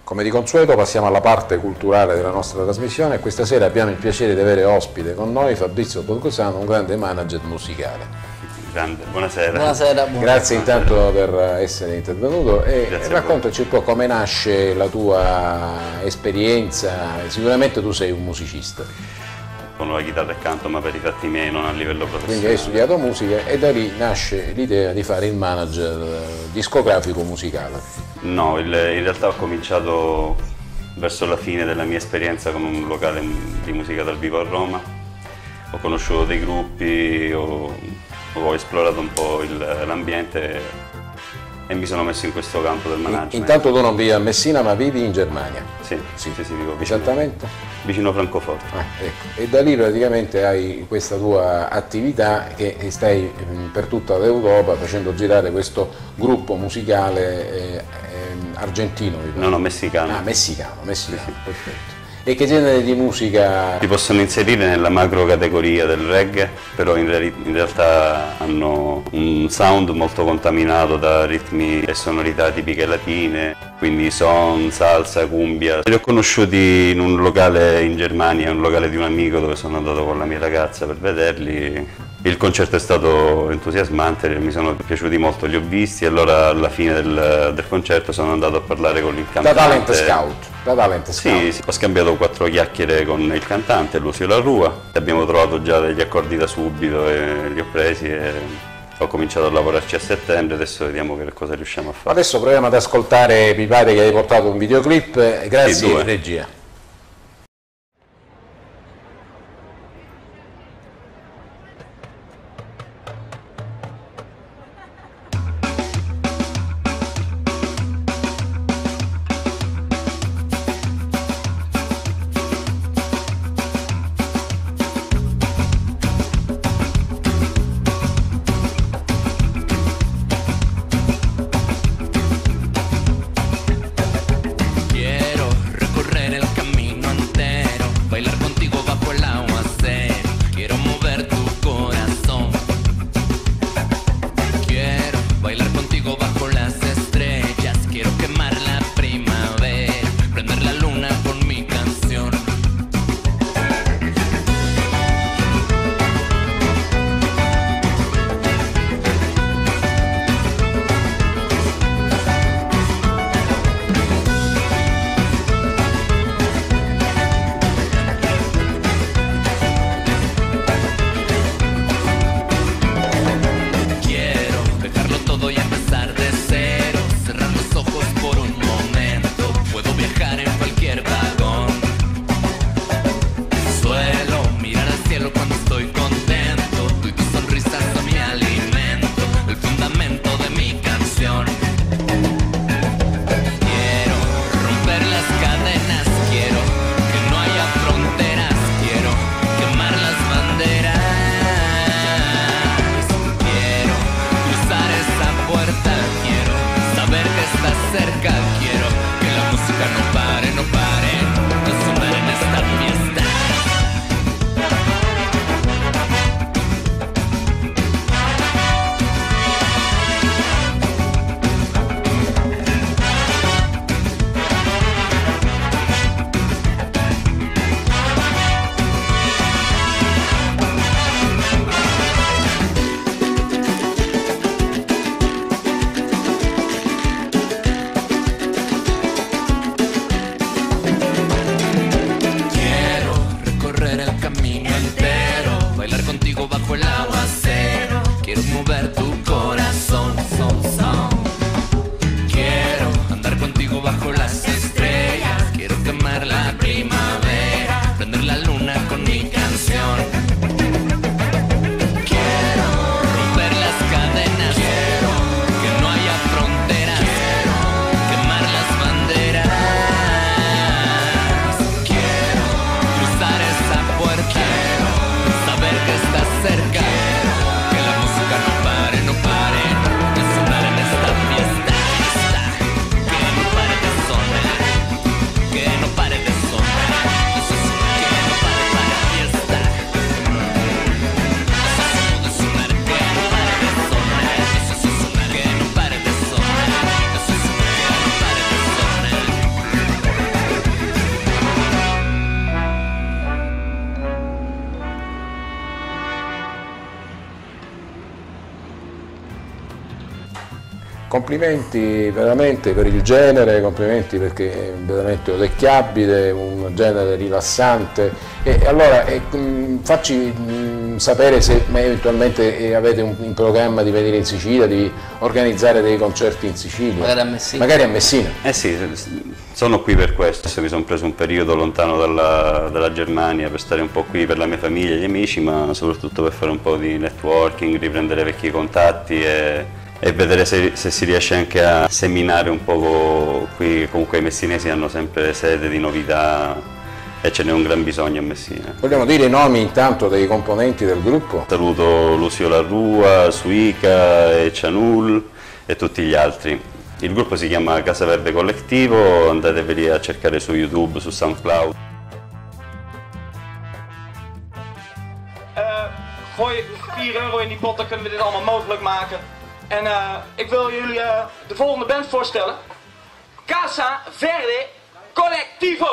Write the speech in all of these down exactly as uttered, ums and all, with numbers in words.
Come di consueto passiamo alla parte culturale della nostra trasmissione e questa sera abbiamo il piacere di avere ospite con noi Fabrizio Bogosano, un grande manager musicale. Grande, buonasera. Buonasera, buonasera. Grazie intanto per essere intervenuto e Grazie raccontaci un po' come nasce la tua esperienza. Sicuramente tu sei un musicista. Con la chitarra e canto, ma per i fatti miei, non a livello professionale. Quindi hai studiato musica e da lì nasce l'idea di fare il manager discografico musicale. No, il, in realtà ho cominciato verso la fine della mia esperienza con un locale di musica dal vivo a Roma. Ho conosciuto dei gruppi, ho, ho esplorato un po' l'ambiente e mi sono messo in questo campo del management. Intanto tu non vivi a Messina ma vivi in Germania. Sì, sì, sì, sì, vivo vicino. Esattamente? Vicino a Francoforte. Ah, ecco. E da lì praticamente hai questa tua attività che stai per tutta l'Europa facendo girare questo gruppo musicale eh, eh, argentino. No, no, messicano. Ah, messicano, messicano, sì, sì. Perfetto. E che genere di musica? Si possono inserire nella macro categoria del reggae, però in, re in realtà hanno un sound molto contaminato da ritmi e sonorità tipiche latine, quindi son, salsa, cumbia. Li ho conosciuti in un locale in Germania, un locale di un amico dove sono andato con la mia ragazza per vederli. Il concerto è stato entusiasmante, mi sono piaciuti molto, li ho visti e allora alla fine del, del concerto sono andato a parlare con il cantante. Da talent scout, da talent scout. Sì, sì, ho scambiato quattro chiacchiere con il cantante, Lucio La Rua, abbiamo trovato già degli accordi da subito e li ho presi e ho cominciato a lavorarci a settembre, adesso vediamo che cosa riusciamo a fare. Adesso proviamo ad ascoltare, mi pare che hai portato un videoclip, grazie sì, regia. Cerca, que la música no pare, no pare. Complimenti veramente per il genere, complimenti perché è veramente orecchiabile, un genere rilassante. E allora e, mh, facci mh, sapere se eventualmente eh, avete un, un programma di venire in Sicilia, di organizzare dei concerti in Sicilia. Magari a Messina. Magari a Messina. Eh sì, sono qui per questo, mi sono preso un periodo lontano dalla, dalla Germania per stare un po' qui per la mia famiglia e gli amici, ma soprattutto per fare un po' di networking, riprendere vecchi contatti e e vedere se, se si riesce anche a seminare un po' qui. Comunque i messinesi hanno sempre sede di novità e ce n'è un gran bisogno a Messina. Vogliamo dire i nomi intanto dei componenti del gruppo? Saluto Lucio Larrua, Suica e Cianul e tutti gli altri. Il gruppo si chiama Casa Verde Collettivo, andateveli a cercare su YouTube, su SoundCloud. Uh, gooi vier euro in die pot, dan kunnen we dit allemaal mogelijk maken. En uh, ik wil jullie uh, de volgende band voorstellen. Casa Verde Collettivo.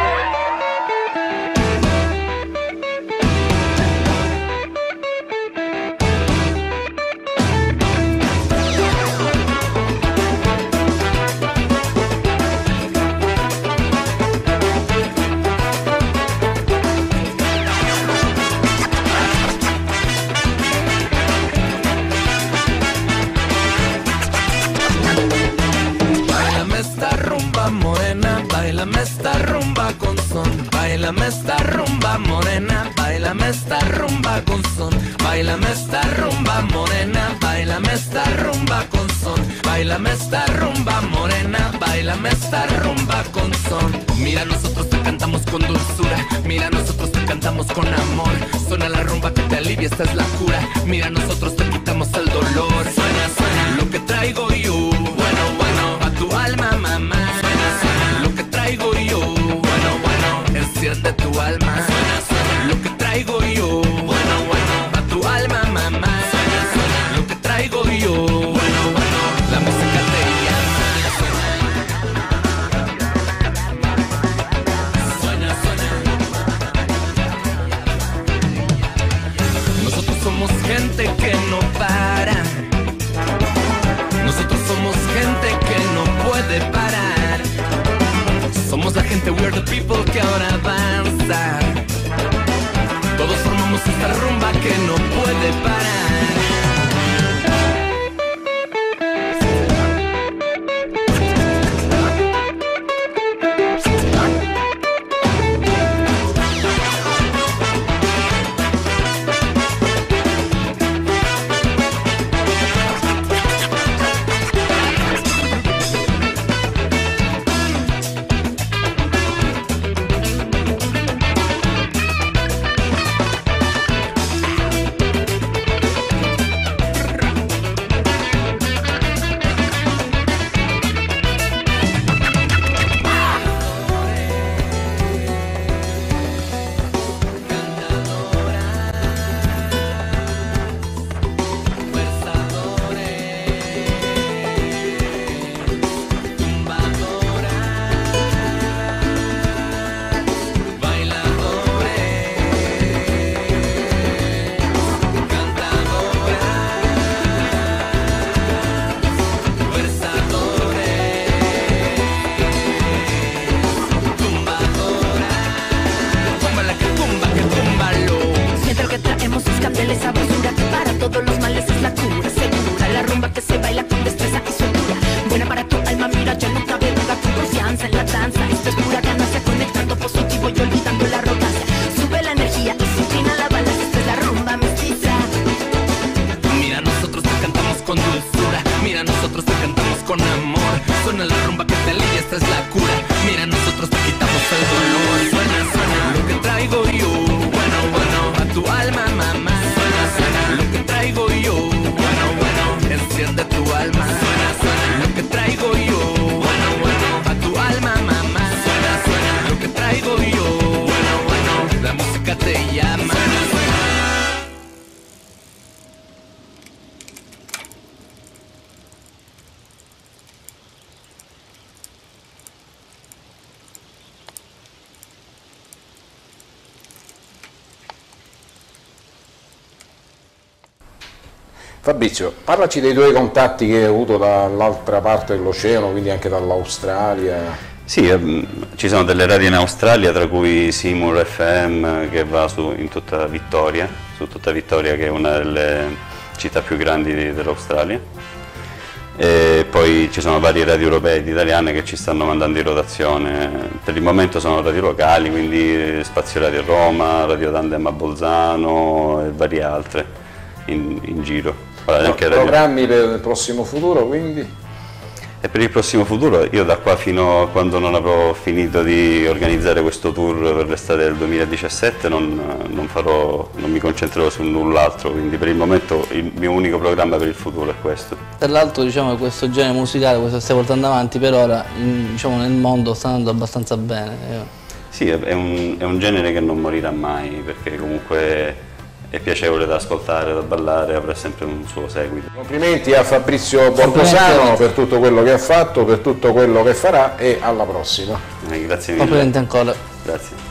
Bailame esta rumba con son, bailame esta rumba morena, bailame esta rumba con son, bailame esta rumba morena, bailame esta rumba con son, bailame esta rumba morena, bailame esta rumba con son. Mira, nosotros te cantamos con dulzura, mira, nosotros te cantamos con amor, suena la rumba que te alivia, esta es la cura, mira, nosotros te quitamos el dolor, suena, suena lo que traigo yo, bueno, bueno, a tu alma, mamá. Traigo yo, bueno, bueno, enciende tu alma. Suena, suena. Lo que traigo yo, bueno, bueno, a tu alma, mamá. Suena, suena. Lo que traigo yo, bueno, bueno, la música te llama. Suena, suena. Nosotros somos gente que no para. Nosotros somos gente que no puede parar. Somos la gente, we're the people que ahora avanza. Todos formamos esta rumba que no puede parar. Fabrizio, parlaci dei tuoi contatti che hai avuto dall'altra parte dell'oceano, quindi anche dall'Australia. Sì, eh, ci sono delle radio in Australia, tra cui Seymour F M che va su, in tutta Vittoria, su tutta Vittoria, che è una delle città più grandi dell'Australia. E poi ci sono varie radio europee ed italiane che ci stanno mandando in rotazione. Per il momento sono radio locali, quindi Spazio Radio Roma, Radio Tandem a Bolzano e varie altre in, in giro. No, programmi per il prossimo futuro, quindi? E per il prossimo futuro, io da qua fino a quando non avrò finito di organizzare questo tour per l'estate del duemiladiciassette non, non, farò, non mi concentrerò su null'altro, quindi per il momento il mio unico programma per il futuro è questo. Tra l'altro, diciamo che questo genere musicale, questo stai portando avanti per ora, in, diciamo, nel mondo sta andando abbastanza bene. Sì, è un, è un genere che non morirà mai, perché comunque è piacevole da ascoltare, da ballare, avrà sempre un suo seguito. Complimenti a Fabrizio Bortosano per tutto quello che ha fatto, per tutto quello che farà, e alla prossima. Eh, grazie mille. Complimenti ancora. Grazie.